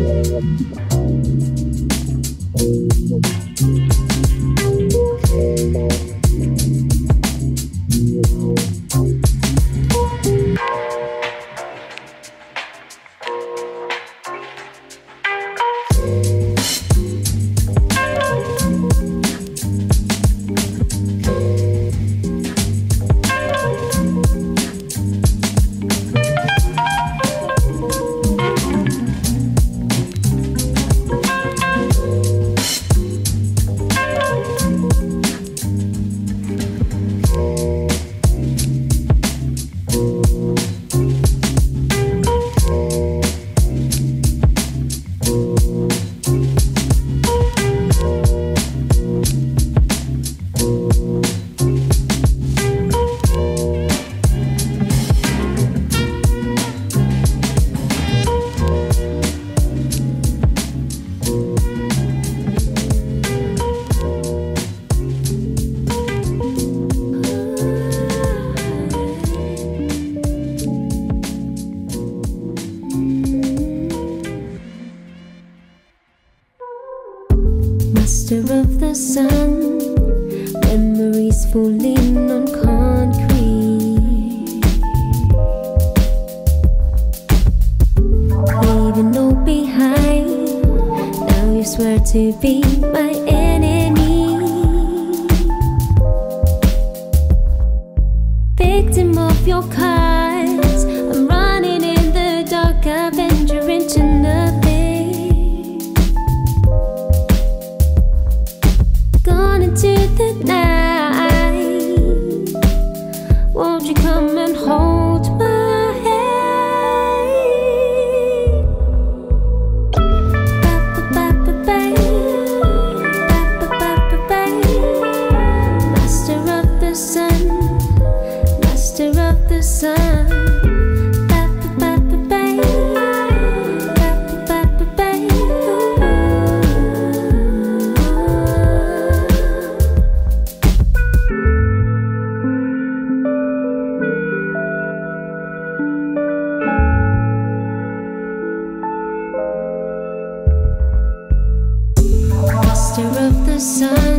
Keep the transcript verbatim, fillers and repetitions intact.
Master of the sun, memories falling on concrete, leaving all behind. Now you swear to be my enemy, victim of your cards. I'm running in the dark, avenger into nothing. Into the night, won't you come and hold my hand? Master of the sun, master of the sun. Master of the sun.